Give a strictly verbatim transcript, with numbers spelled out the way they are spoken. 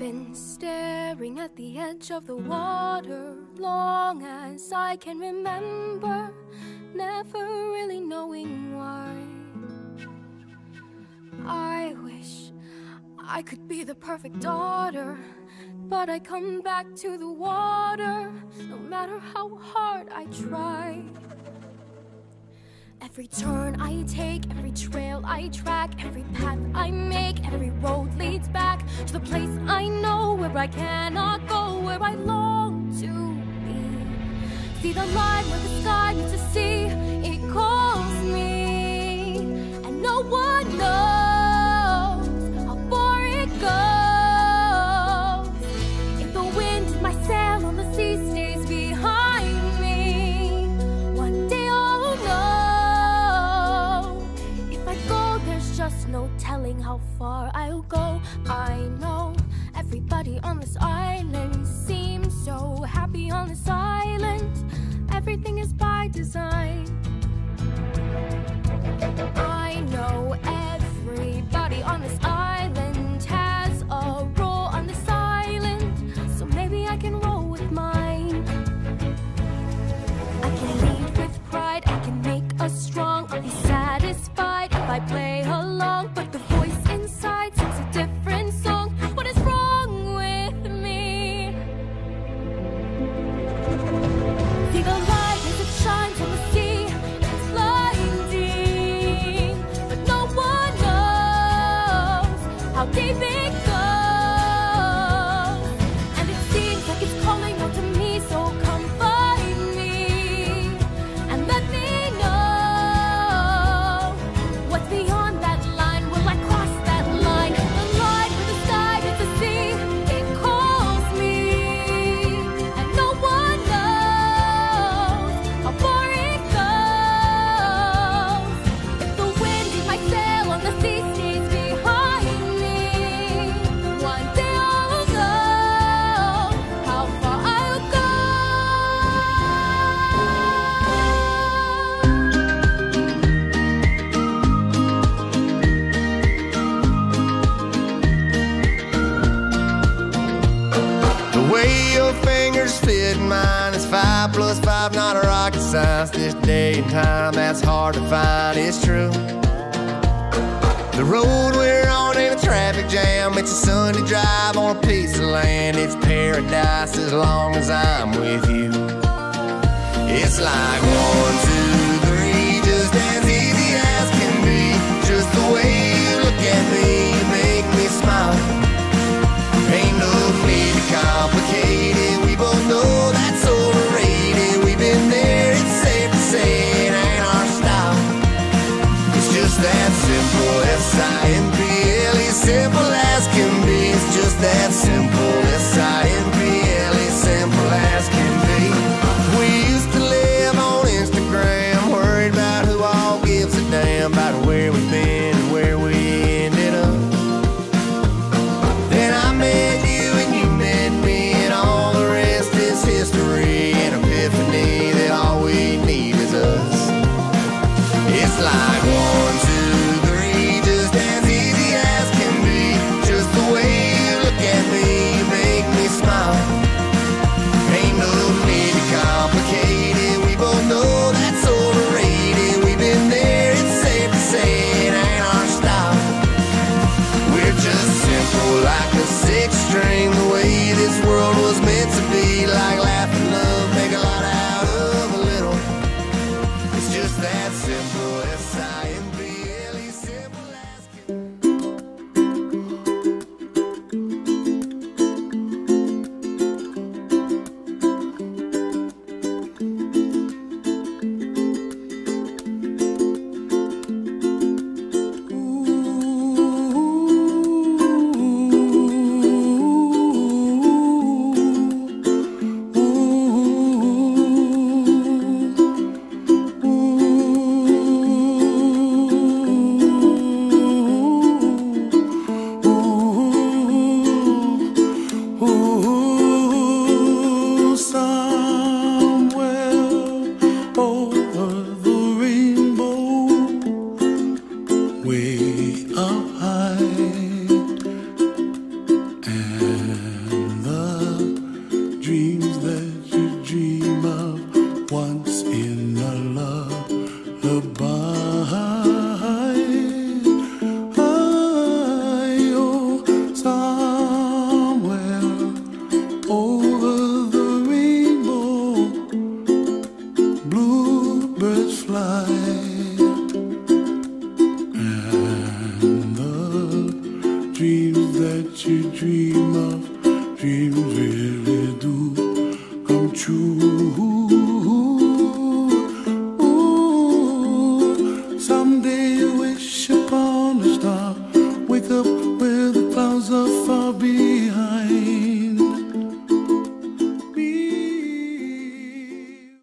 been staring at the edge of the water long as I can remember, never really knowing why. I wish I could be the perfect daughter, but I come back to the water no matter how hard I try. Every turn I take, every trail I track, every path I make, every road leads back to the place I know, where I cannot go, where I long to be. See the line where the sky meets the sea, it calls me, and no one knows how far it goes. If the wind in my sail on the sea stays behind me, one day I'll know. If I go, there's just no telling how far I'll go. I know everybody on this island seems so happy on this island. Everything is by design. I know everybody on this island has a role on this island, so maybe I can roll with mine. I can lead with pride, I can make us strong. I'll be satisfied if I play along, but the voice inside sings a different song. What is wrong with me? See the light as it shines on the sea, it's blinding, but no one knows how deep it goes. And it seems like it's calling out to me, so come find me and let me know what's beyond that line. Will I cross that line? The line where the sky meets the sea, it calls me, and no one knows how far it goes. If the wind in my sail on the sea stays behind me, one day I'll know how far I'll go. The way your fingers fit mine is five plus five, not a rocket science. This day and time, that's hard to find, it's true. The road we're on ain't a traffic jam, it's a Sunday drive on a piece of land. It's paradise as long as I'm with you. It's like one, two, three, just as easy as can be. Just the way you look at me, you make me smile. Ain't no need to complicate it, we both know that's overrated. We've been there, it's safe to say it ain't our style. It's just that simple, S I M P L E, simple as can be. It's just that simple, S I M P L E, simple as can be. We used to live on Instagram, worried about who all gives a damn about where we've been and where we ended up. Then I met you and you met me, and all the rest is history. An epiphany that all we need is us. It's like one, two, three, just as easy as can be. Just the way you look at me, you make me smile. Ain't no need to complicate it, we both know that's overrated. We've been there, it's safe to say it ain't our style. We're just simple like a six string, the way this world was meant to be. Like laugh and love, make a lot out of a little. It's just that simple, S I M P L E, simple as can. Ooh, somewhere over the rainbow, way up high.